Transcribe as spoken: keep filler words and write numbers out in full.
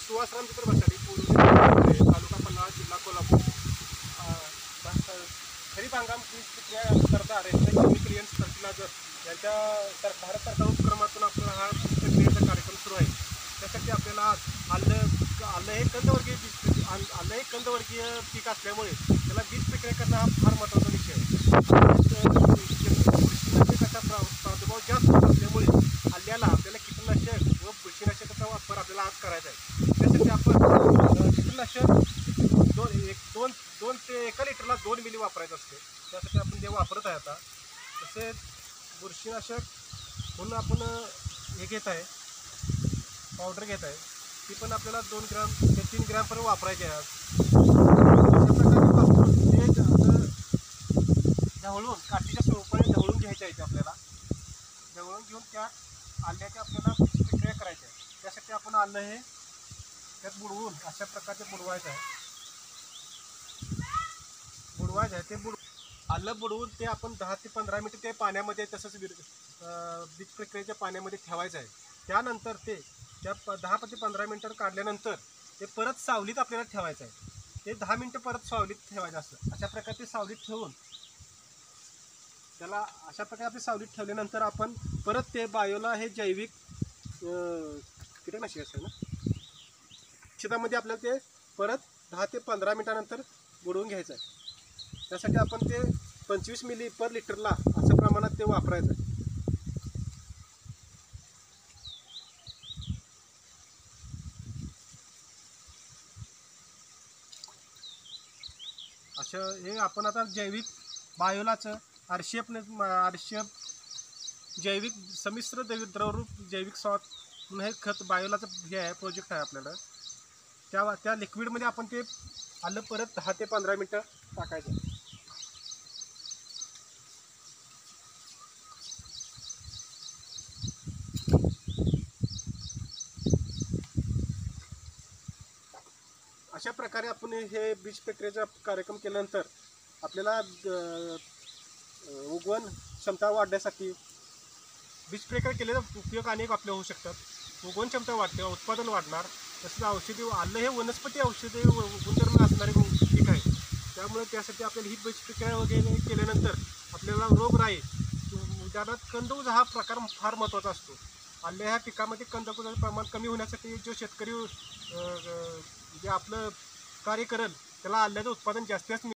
सुहासराम चित्र बससाठी पूर्वी तालुका पन्हाळा जिल्हा कोल्हापूर खरीप हंगाम प्रक्रिया करता केमिकल फर्टिलायझर यांच्या सर भारत सरकार उपक्रमातून आपला हा प्रक्रियेचा कार्यक्रम सुरू आहे। त्यासाठी आपल्याला आलं आलं हे कंदवर्गीय आलं हे कंदवर्गीय पीक असल्यामुळे त्याला बीज प्रक्रिया करणं हा फार महत्त्वाचा विषय आहे। बुरशीनाशकाचा प्रादुर्भाव जास्त असल्यामुळे आल्याला आपल्याला कीटकनाशक व बुरशीनाशकाचा वापर आपल्याला आज करायचा आहे। त्यासाठी आपण कीटकनाशक दोन एक दोन दोन ते एका लिटरला दोन मिली वापरायचं असते। त्यासाठी आपण जे वापरत आहे आता तसेच बुरशीनाशक म्हणून आपण हे घेत आहे पावडर घेत आहे, ती पण आपल्याला दोन ग्राम ते तीन ग्रामपर्यंत वापरायची आहे। अशा प्रकारे वापरून ते ढवळून काठीच्या स्वरूपाने ढवळून घ्यायचे आहे। आपल्याला ढवळून घेऊन त्या आल्याची आपल्याला प्रक्रिया करायची आहे। त्यासाठी आपण आलं हे त्यात बुडवून अशा प्रकारचे बुडवायचं आहे बुडवायचं आहे ते बुड आलं बुडवून ते आपण दहा ते पंधरा मिनिट ते पाण्यामध्ये तसंच बीज प्रक्रियेच्या पाण्यामध्ये ठेवायचं आहे। त्यानंतर ते त्या प दहा ते पंधरा मिनटं काढल्यानंतर ते परत सावलीत आपल्याला ठेवायचं आहे। ते दहा मिनटं परत सावलीत ठेवायचं असतं। अशा प्रकारे ते सावलीत ठेवून त्याला अशा प्रकारे आपली सावलीत ठेवल्यानंतर आपण परत ते बायोला हे जैविक कीटकनाशक असतं ना शेतामध्ये आपल्याला ते परत दहा ते पंधरा मिनटानंतर बुडवून घ्यायचं आहे। त्यासाठी आपण ते पंचवीस मिली पर लिटरला अशा प्रमाणात ते वापरायचं आहे। अशा हे आपण आता जैविक बायोलाचं आरशेप आरशेप जैविक संमिश्र द्रवरूप जैविक सॉट म्हणून हे खत बायोलाचं हे आहे प्रोजेक्ट आहे आपल्याला। त्या त्या लिक्विडमध्ये आपण ते आलं परत दहा ते पंधरा मिनटं टाकायचं। अशा प्रकारे आपण हे बीज प्रक्रियेचा कार्यक्रम केल्यानंतर आपल्याला उगवण क्षमता वाढण्यासाठी बीज प्रक्रिया केलेला उपयोग अनेक आपले होऊ शकतात। उगवण क्षमता वाढते, उत्पादन वाढणार, तसेच औषधी आलं हे वनस्पती औषधी गुणधर्म असणारे पीक आहे। त्यामुळे त्यासाठी आपल्याला ही बीज प्रक्रिया वगैरे केल्यानंतर आपल्याला रोगराई उदाहरणार्थ कंदकुज हा प्रकार फार महत्त्वाचा असतो। आल्या ह्या पिकामध्ये कंदकुजाचं प्रमाण कमी होण्यासाठी जो शेतकरी जे आपलं कार्य करेल त्याला आल्याचं उत्पादन जास्तीत जास्त